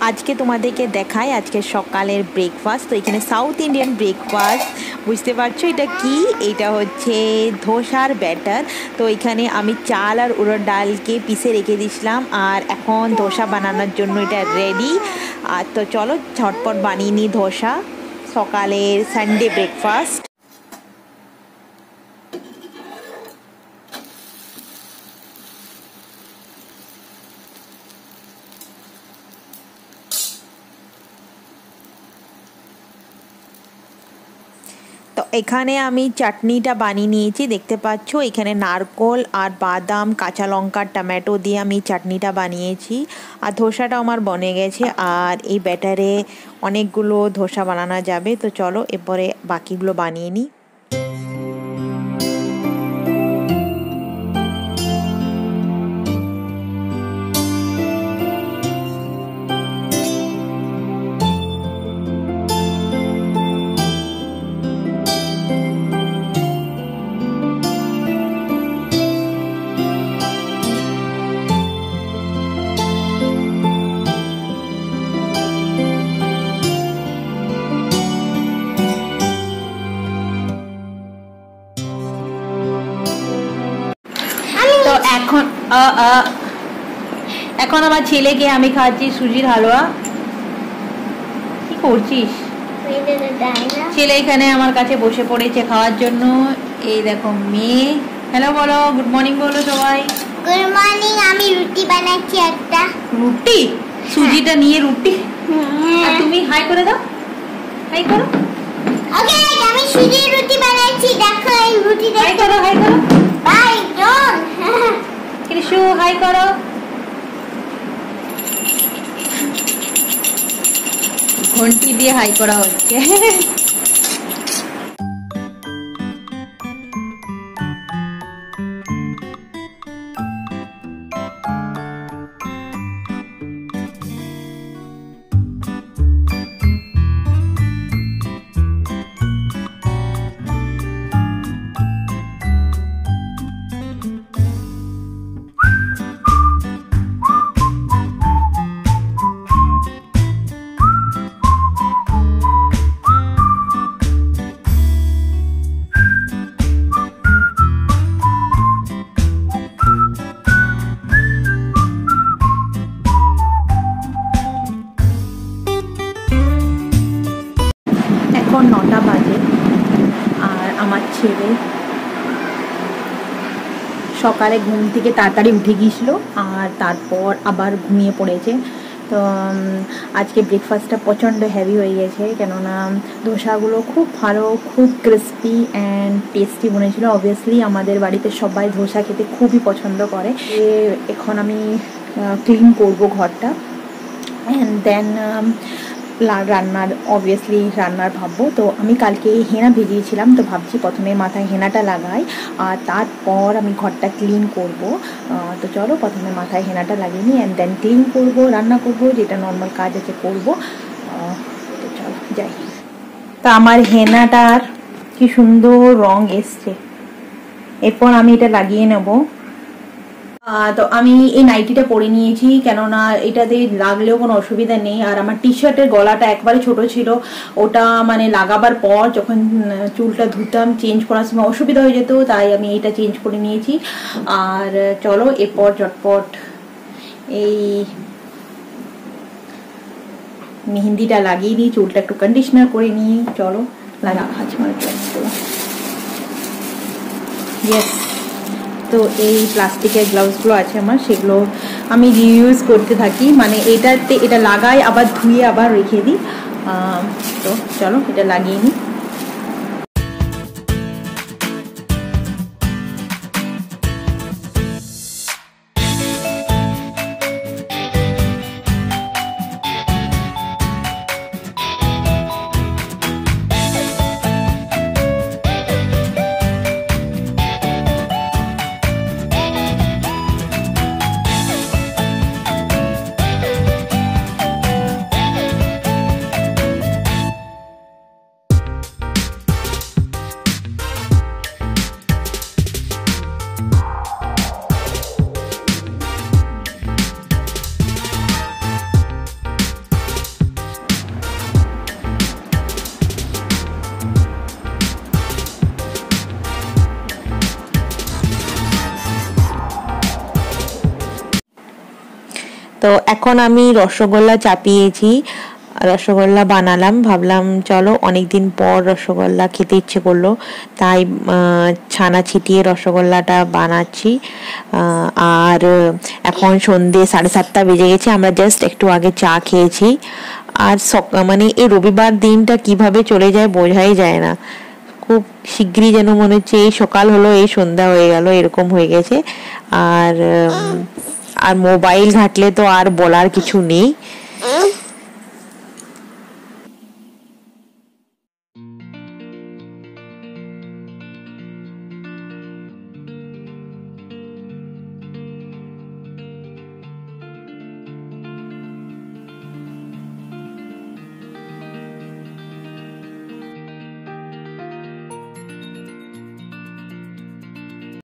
আজকে তোমাদেরকে দেখাই আজকে সকালের ব্রেকফাস্ট। তো এখানে সাউথ ইন্ডিয়ান ব্রেকফাস্ট, বুঝতে পারছো এটা কি? এটা হচ্ছে ধোসার ব্যাটার। তো এখানে আমি চাল আর উড়দ ডালকে পিষে রেখে দিয়েছিলাম, আর এখন ধোসা বানানোর জন্য এটা রেডি। আর তো চলো ঝটপট বানিয়ে নিই ধোসা, সকালের সানডে ব্রেকফাস্ট। তো এখানে আমি চাটনিটা বানিয়ে নিয়েছি, দেখতে পাচ্ছ এখানে নারকোল আর বাদাম, কাঁচা লঙ্কা, টমেটো দিয়ে আমি চাটনিটা বানিয়েছি। আর ধোসাটা আমার বনে গেছে, আর এই ব্যাটারে অনেকগুলো ধোসা বানানো যাবে। তো চলো এরপরে বাকিগুলো বানিয়ে নিই। তো এখন আমার ছেলেকে আমি খাচ্ছি সুজির হালুয়া। কি করছিস? ছেলে এখানে আমার কাছে বসে পড়েছে খাওয়ার জন্য। এই দেখো মেয়ে। হ্যালো বলো, গুড মর্নিং বলো সবাই। Good morning. আমি রুটি বানাচ্ছি একটা। রুটি? সুজিটা নিয়ে রুটি? আর তুমি হাই করে দাও, হাই করো। ওকে, আমি সুজির রুটি বানাচ্ছি, দেখো এই রুটি দেখো। হাই করো, হাই করো। By John. কৃষু হাই করো। ঘন্টি দিয়ে হাই করা হচ্ছে। এখন 9টা বাজে, আর আমার ছেলে সকালে ঘুম থেকে তাড়াতাড়ি উঠে গিয়েছিল, আর তারপর আবার ঘুমিয়ে পড়েছে। তো আজকে ব্রেকফাস্টটা প্রচণ্ড হেভি হয়ে গেছে, কেননা ধোসাগুলো খুব ভালো, খুব ক্রিস্পি অ্যান্ড টেস্টি বনেছিল। অবভিয়াসলি আমাদের বাড়িতে সবাই ধোসা খেতে খুবই পছন্দ করে। এখন আমি ক্লিন করব ঘরটা, অ্যান্ড দেন রান্নার ভাববো। তো আমি কালকে হেনা ভিজিয়েছিলাম, তো ভাবছি প্রথমে মাথায় হেনাটা লাগাই, আর তারপর আমি ঘরটা ক্লিন করব। তো চলো প্রথমে মাথায় হেনাটা লাগিয়ে নিই, অ্যান্ড দেন ক্লিন করব, রান্না করব, যেটা নর্মাল কাজ আছে করব। তো চলো যাই। তা আমার হেনাটার কি সুন্দর রং এসছে। এরপর আমি এটা লাগিয়ে নেব। তো আমি এই নাইটিটা পরে নিয়েছি, কেননা এটাতে লাগলেও কোনো অসুবিধা নেই। আর আমার টি শার্টের গলাটা একবারে ছোট ছিল, ওটা মানে লাগাবার পর যখন চুলটা ধুতাম চেঞ্জ করার সময় অসুবিধা হয়ে যেত, তাই আমি এটা চেঞ্জ করে নিয়েছি। আর চলো এরপর চটপট এই মেহেন্দিটা লাগিয়ে নিই, চুলটা একটু কন্ডিশনার করে নিই। চলো লাগা আছে মানে ইয়েস। তো এই প্লাস্টিকের গ্লাভসগুলো আছে আমার, সেগুলো আমি রিইউজ করতে থাকি, মানে এটা লাগাই আবার ধুয়ে আবার রেখে দিই। তো চলো এটা লাগিয়ে নিই। তো এখন আমি রসগোল্লা চাপিয়েছি, রসগোল্লা বানালাম। ভাবলাম চলো অনেকদিন পর রসগোল্লা খেতে ইচ্ছে করলো, তাই ছানা ছিটিয়ে রসগোল্লাটা বানাচ্ছি। আর এখন সন্ধে 7:30 বেজে গেছে, আমরা জাস্ট একটু আগে চা খেয়েছি। আর মানে এই রবিবার দিনটা কিভাবে চলে যায় বোঝাই যায় না, খুব শিগগিরই যেন মনে হচ্ছে এই সকাল হলো এই সন্ধ্যা হয়ে গেল, এরকম হয়ে গেছে। আর মোবাইল ঘাটলে তো আর বলার কিছু নেই।